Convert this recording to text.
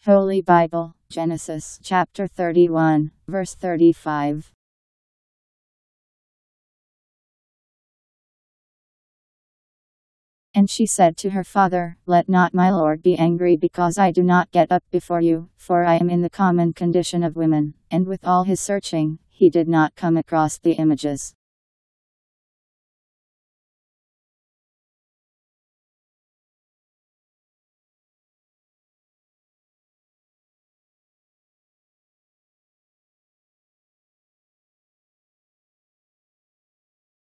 Holy Bible, Genesis chapter 31, verse 35. And she said to her father, Let not my lord be angry because I do not get up before you, for I am in the common condition of women. And with all his searching, he did not come across the images.